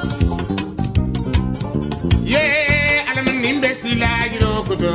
Yeah, I'm an imbecile, you know, good.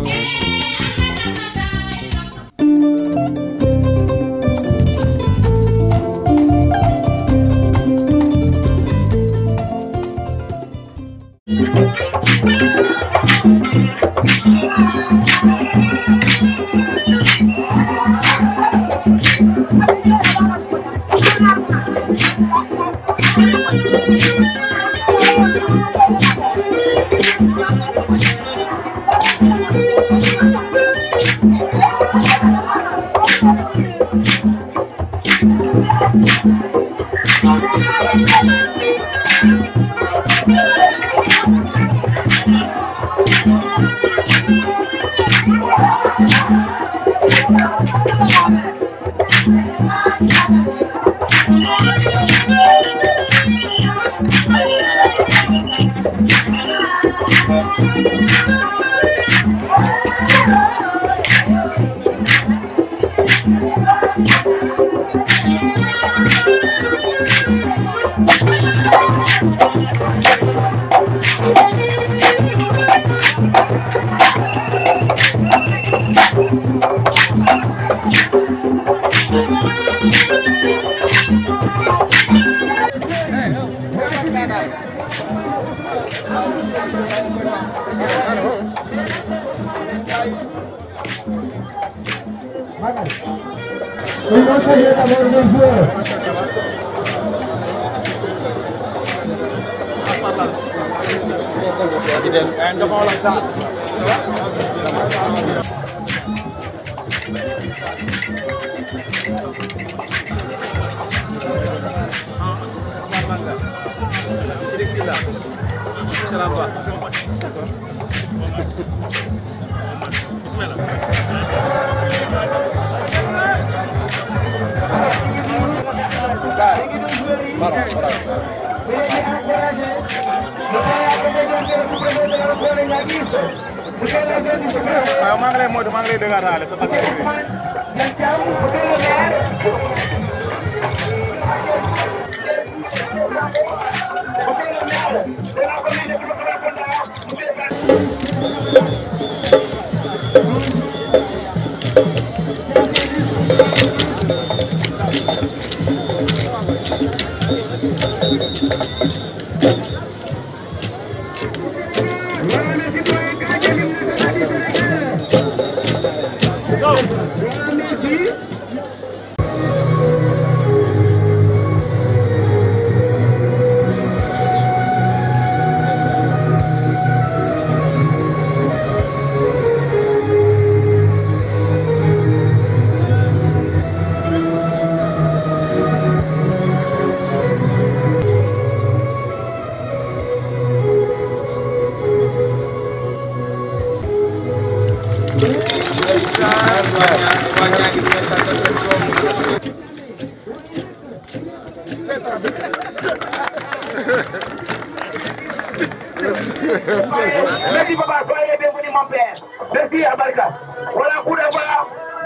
Merci papa, soyez bienvenus mon père. Merci Abarka. Voilà pour avoir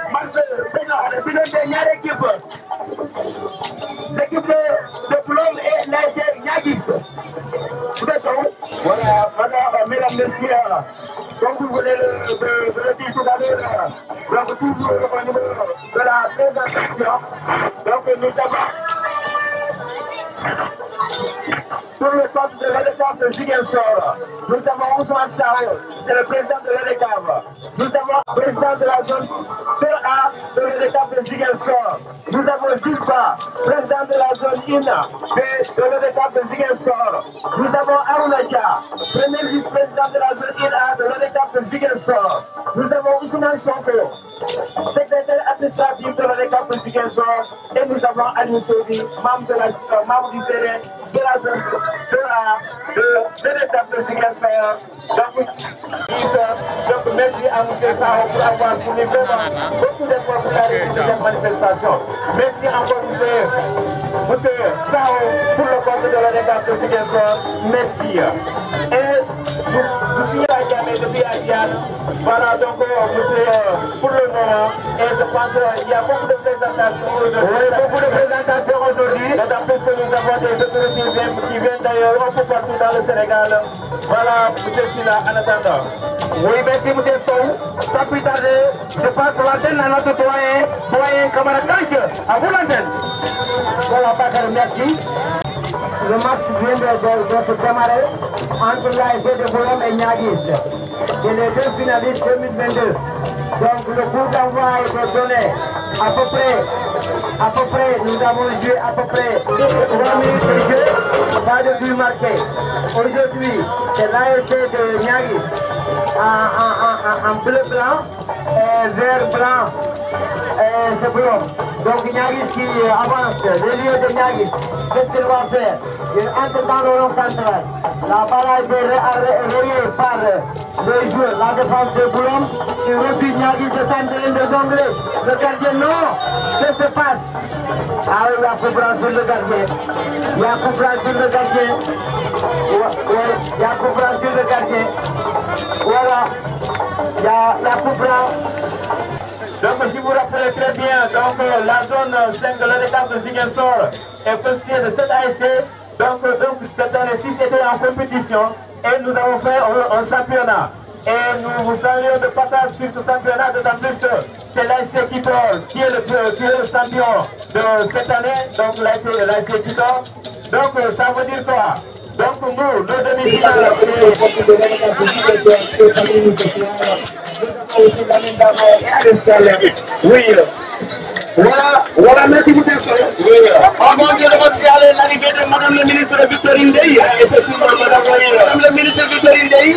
c'est une équipe. L'équipe de Plom et l'ASR Nyagix. Voilà, madame, mesdames, messieurs, comme vous venez de le dire tout à l'heure, donc toujours au niveau de la présentation, donc nous avons pour le compte de l'EDECAV de Ziguinchor, nous avons Ousmane Sao, c'est le président de l'EDECAV. Nous avons le président de la zone 2A de l'EDECAV de Ziguinchor. Nous avons Zilpa, président de la zone INA de l'EDECAV de Ziguinchor. Nous avons Arounaka, premier vice-président de la zone INA de l'EDECAV de Ziguinchor. Nous avons Ousmane Sonko, secrétaire administratif de l'EDECAV de Ziguinchor. Et nous avons Aliou Sobi, membre du CRE de la zone 2A de l'EDECAV de Ziguinchor. Donc merci à M. Sao pour avoir fourni vraiment beaucoup d'efforts pour la réussite de cette manifestation. Merci encore M. Sao pour le compte de l'EDECAV de Ziguinchor. Merci. Et nous signons depuis Asian. Voilà, donc, monsieur, pour le moment, et je pense qu'il y a beaucoup de présentations aujourd'hui. D'autant plus que nous avons des autorités qui viennent d'ailleurs un peu partout dans le Sénégal. Voilà, monsieur Silla, en attendant. Oui, merci, monsieur Sow. Sans plus tarder, je passe l'antenne à notre doyen camarade Kanke. À vous l'antenne. Voilà, Bakar, merci. Le match vient de se démarrer entre l'ASC de Boulogne et Niaguis. C'est les deux finalistes 2022. Donc le coup d'envoi a été donné à peu près, nous avons joué à peu près 3 minutes de jeu, pas de but marqué. Aujourd'hui, c'est l'ASC de Niaguis en bleu-blanc et vert-blanc. C'est blanc. Donc Niaguis qui avance, le lieu de Niaguis, qu'est-ce qu'il va faire? Il entre dans le rond central. La balle a été relayée par le joueur, la défense de Boulogne. Il refuse Niaguis de s'entraîner de jongler. Le gardien, non! Qu'est-ce qui se passe? Ah oui, il y a coup franc sur le gardien. Il y a coup franc sur le gardien. Oui, il y a coup franc sur le gardien. Voilà. Il y a coup franc. Donc si vous vous rappelez très bien, donc la zone 5 de l'État de Ziguinchor est constituée de 7 ASC. Donc cette année-ci c'était en compétition et nous avons fait un championnat. Et nous vous saluons de passage sur ce championnat, d'autant plus que c'est l'ASC Kitor qui est le champion de cette année, donc l'ASC Kitor. Donc ça veut dire quoi? Donc nous, le demi-finale, oui. Voilà, merci beaucoup. Avant de signaler l'arrivée de Madame le ministre Victorine Dey, effectivement, Madame le ministre Victorine Dey,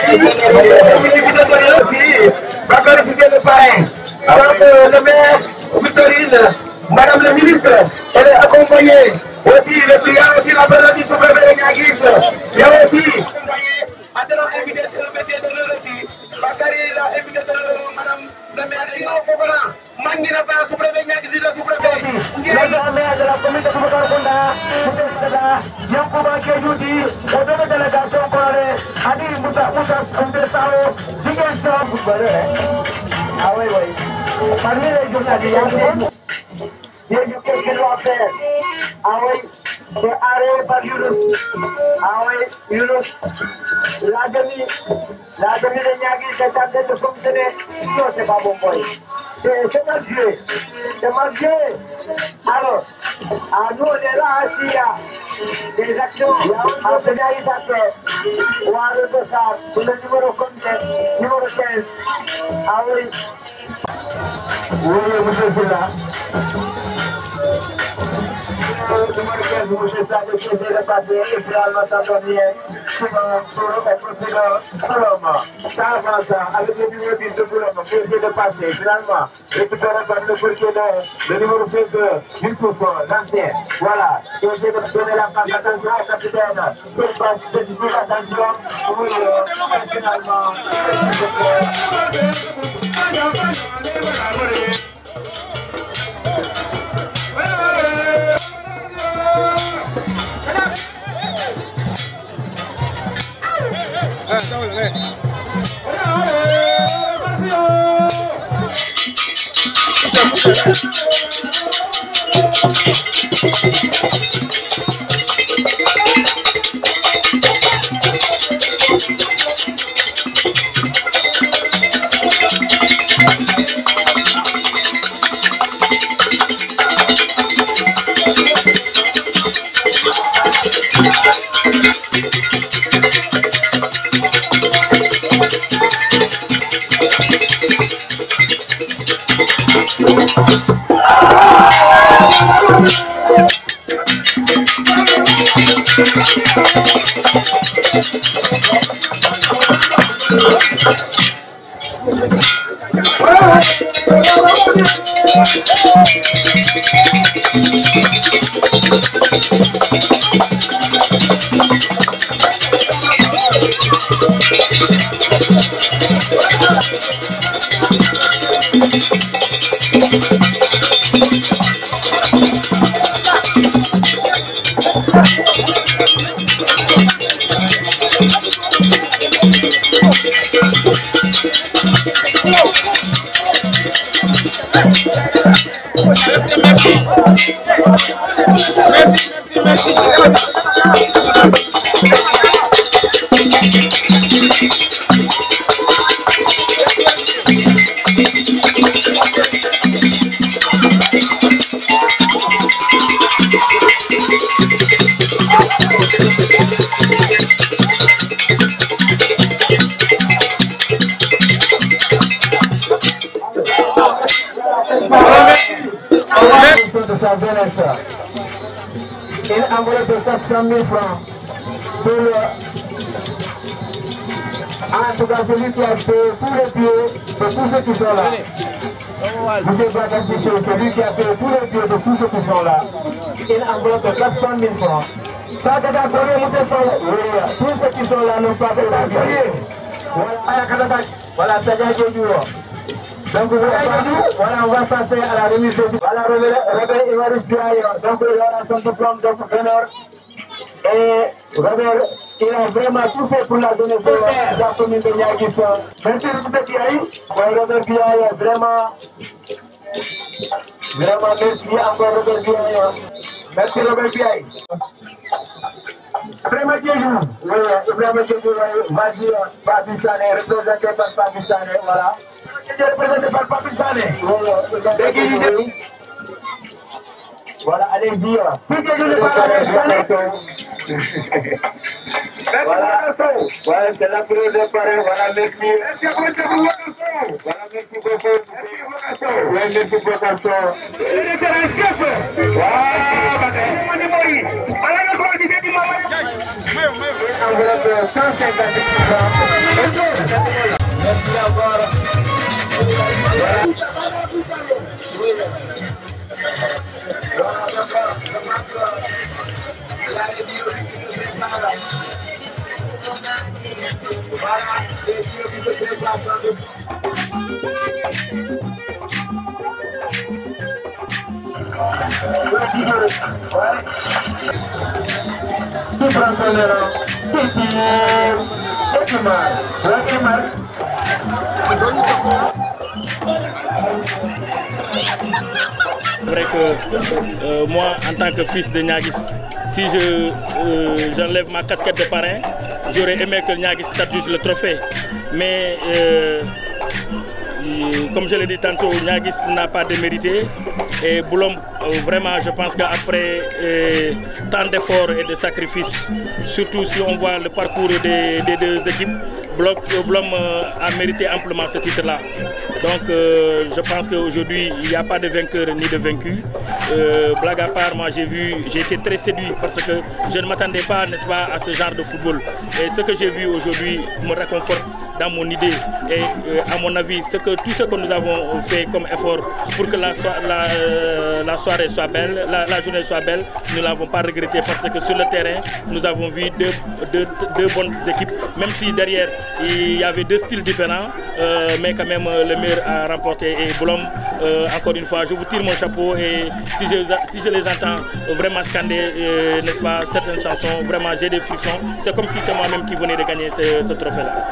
aussi, va féliciter le parrain. Donc, le maire Victorine, Madame le ministre, elle est accompagnée. Aussi, il y a aussi la présence du sous-préfet de Niaguis. Il y a aussi accompagné à de l'invité de l'Europe. Bakary l'a invité de Madame le maire Ino Fofana. Manguina pas sous-préfet Niaguis, le sous-préfet. Le maire de la commune de Boubacar-Konda, Moussa Sada, Yankouba Kéjouti, au deux de délégation pour aller Adi Moussa Sao, Ziguinchor. Ah oui, oui. Parmi les journalistes, j'ai vu qu'est-ce qu'il doit faire. Ah oui, c'est arrêté par Younous. Ah oui, Younous. La demi de Niaguis est en train de fonctionner. Non, c'est pas bon boy. C'est mal joué. C'est mal joué. Alors, nous on est là, s'il y a des actions en pénalisateur ou en redossage sur le numéro 15. Ah oui. Oui, monsieur Silla. Monsieur Sade qui essaie de passer et finalement ça donne rien. Pour être plus Boulome. Ça avance avec le numéro 10 de Boulome qui essaie de passer. Finalement, récupéré par le numéro 5 Youssouf, l'ancien. Voilà. Qui essaie de donner la passe. Attention au capitaine. Quelle passe spécifique, attention. Oui, finalement. Une enveloppe de 400 000 francs pour le... En tout cas, celui qui a fait tous les billets de tous ceux qui sont là. Monsieur Bagassi, c'est celui qui a fait tous les billets de tous ceux qui sont là. Une enveloppe de 400 000 francs. Ça, c'est un collier, tous ceux qui sont là n'ont pas fait un collier. Voilà, ça vient de Dieu. Donc, voilà, on va passer à la remise de... Voilà, Robert Évariste Biaye, donc il aura son diplôme d'honneur. Et Robert, il a vraiment tout fait pour la jeunesse de la commune de Niaguis. Merci Robert Biaye. Robert Biaye, vraiment merci encore Robert Biaye. Merci Robert Biaye. Vraiment Diéjou, oui, vraiment Diéjou, vas-y, Papi Sané, représenté par Papi Sané, voilà. Représenté par Papi Sané. Voilà, allez-y. Si Diéjou n'est pas là, Sané. Voilà, voilà, c'est la couleur de parrain, voilà, merci. Merci beaucoup. Voilà, merci beaucoup. Oui, merci beaucoup. C'est un chef. Voilà, enveloppe 150 francs. Merci encore. Qui prend son élan? Qui tire? Et qui marque? Qui marque? C'est vrai que moi, en tant que fils de Niaguis, si j'enlève ma casquette de parrain, j'aurais aimé que Niaguis s'adjuge le trophée. Mais comme je l'ai dit tantôt, Niaguis n'a pas démérité. Et Boulom, vraiment, je pense qu'après tant d'efforts et de sacrifices, surtout si on voit le parcours des deux équipes, Blom a mérité amplement ce titre-là. Donc je pense qu'aujourd'hui, il n'y a pas de vainqueur ni de vaincu. Blague à part, moi j'ai été très séduit parce que je ne m'attendais pas, n'est-ce pas, à ce genre de football. Et ce que j'ai vu aujourd'hui me réconforte dans mon idée. Et à mon avis, tout ce que nous avons fait comme effort pour que la soirée soit belle, la journée soit belle, nous ne l'avons pas regretté parce que sur le terrain, nous avons vu deux bonnes équipes, même si derrière, il y avait deux styles différents, mais quand même le meilleur a remporté. Et Boulom, encore une fois, je vous tire mon chapeau et si je les entends vraiment scander, n'est-ce pas, certaines chansons, vraiment j'ai des frissons. C'est comme si c'est moi-même qui venais de gagner ce trophée-là.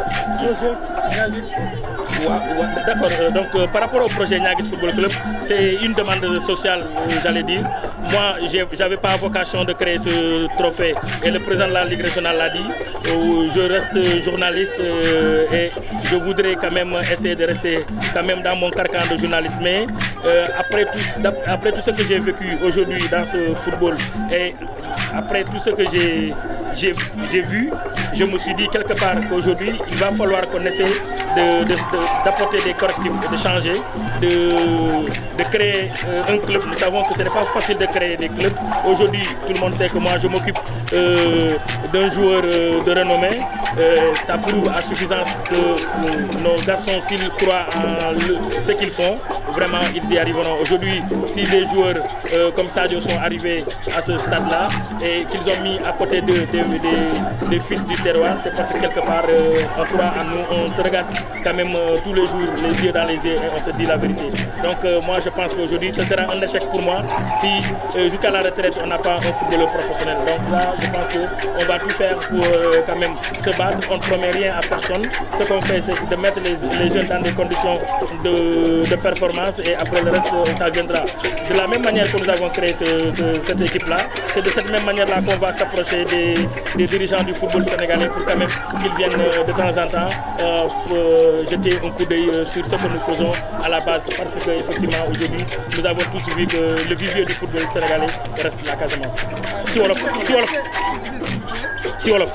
D'accord, donc par rapport au projet Niaguis Football Club, c'est une demande sociale, j'allais dire. Moi, je n'avais pas vocation de créer ce trophée et le président de la Ligue régionale l'a dit. Je reste journaliste et je voudrais quand même essayer de rester quand même dans mon carcan de journaliste. Mais après tout ce que j'ai vécu aujourd'hui dans ce football et après tout ce que j'ai vu, je me suis dit quelque part qu'aujourd'hui, il va falloir qu'on essaie d'apporter des correctifs, de changer, de créer un club. Nous savons que ce n'est pas facile de créer des clubs. Aujourd'hui, tout le monde sait que moi, je m'occupe d'un joueur de renommée. Ça prouve à suffisance que nos garçons, s'ils croient en ce qu'ils font, vraiment, ils y arriveront. Aujourd'hui, si des joueurs comme Sadio sont arrivés à ce stade-là et qu'ils ont mis à côté des fils du terroir, c'est parce que quelque part, on croit en nous, on se regarde quand même tous les jours, les yeux dans les yeux, et on se dit la vérité. Donc moi, je pense qu'aujourd'hui, ce sera un échec pour moi si jusqu'à la retraite, on n'a pas un footballeur professionnel. Donc là, je pense qu'on va tout faire pour quand même se battre, on ne promet rien à personne. Ce qu'on fait, c'est de mettre les jeunes dans des conditions de performance et après le reste, ça viendra. De la même manière que nous avons créé cette équipe-là, c'est de cette même manière-là qu'on va s'approcher des dirigeants du football sénégalais pour quand même qu'ils viennent de temps en temps jeter un coup d'œil sur ce que nous faisons à la base. Parce qu'effectivement, aujourd'hui, nous avons tous vu que le vivier du football sénégalais reste la Casamance. Si Wolof, si Wolof, si Wolof.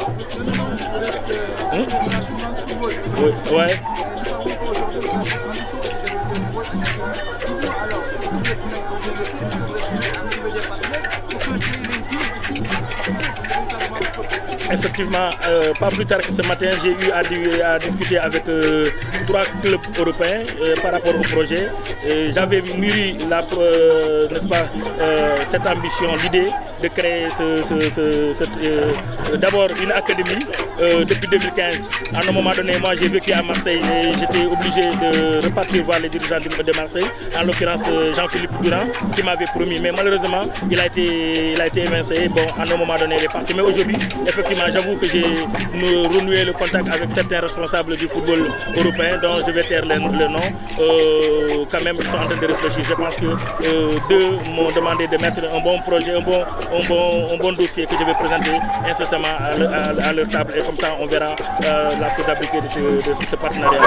Oui, ouais. Effectivement, pas plus tard que ce matin, j'ai eu à discuter avec 3 clubs européens par rapport au projet. J'avais mûri n'est-ce pas, cette ambition, l'idée de créer d'abord une académie depuis 2015. À un moment donné, moi j'ai vécu à Marseille et j'étais obligé de repartir voir les dirigeants de Marseille, en l'occurrence Jean-Philippe Durand, qui m'avait promis. Mais malheureusement, il a été évincé. Bon, à un moment donné, il est parti. Mais aujourd'hui, effectivement, j'avoue que j'ai renoué le contact avec certains responsables du football européen, dont je vais taire le nom. Quand même, ils sont en train de réfléchir. Je pense que deux m'ont demandé de mettre un bon projet, un bon dossier que je vais présenter incessamment à leur table. Et comme ça, on verra la faisabilité de ce partenariat.